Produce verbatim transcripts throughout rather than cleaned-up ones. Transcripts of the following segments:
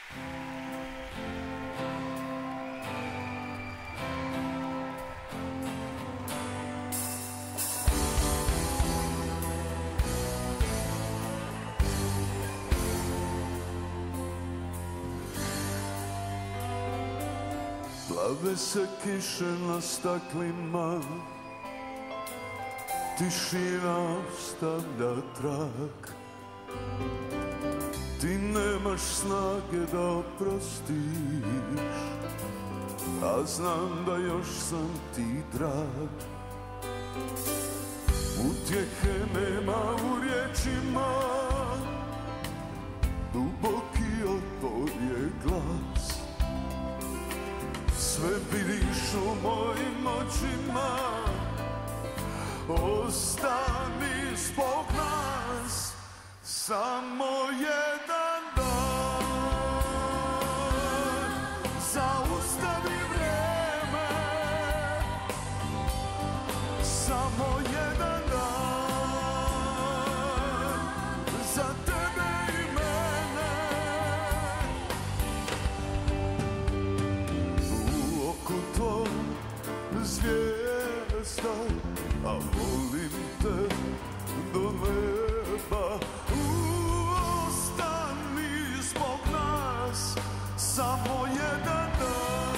Plave se kiše na staklima, tišina ostavlja trag. Ti nemaš snage da oprostiš, a znam da još sam ti drag. Utjehe nema u riječima, duboki otpor je glas. Sve vidiš u mojim očima, ostani zbog nas samo jedan dan. Zaustavi vrijeme, samo jedan dan, za tebe i mene. U oku tvom zvijezda, a volim te do neba. Ostani zbog nas samo jedan dan.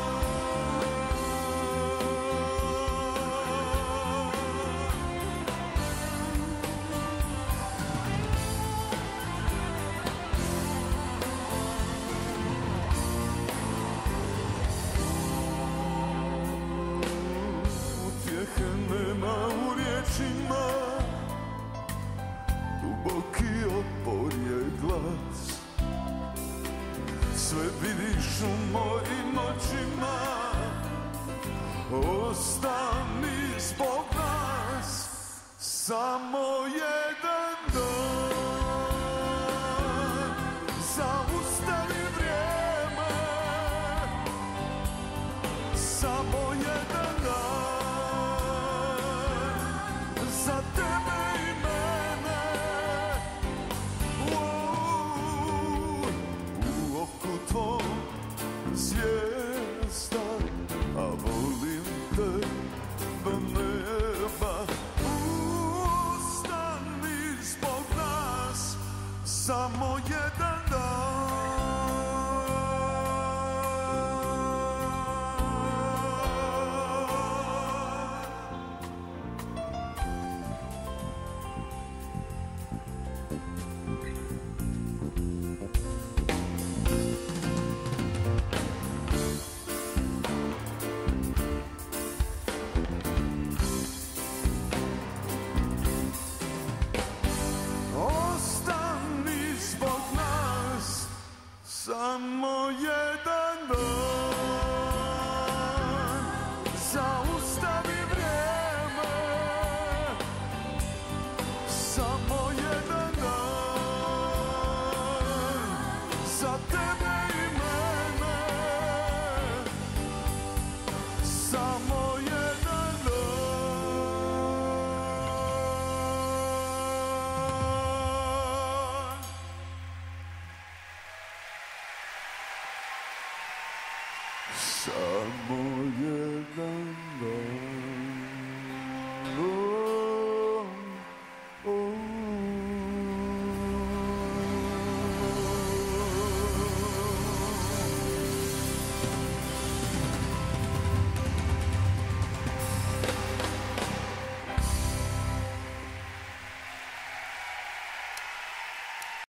Utjehe nema u riječima, duboki otpor je glas. Sve vidiš u mojim očima, ostani zbog nas samo jedan dan. Zaustavi vrijeme, samo jedan dan, za tebe i mene. U oku tvom zvijezda, a volim te do neba. Ostani zbog nas samo jedan dan. Samo jedan dan, zaustavi vrijeme, samo jedan dan, za tebe i mene, samo jedan dan. Samo jedan dan.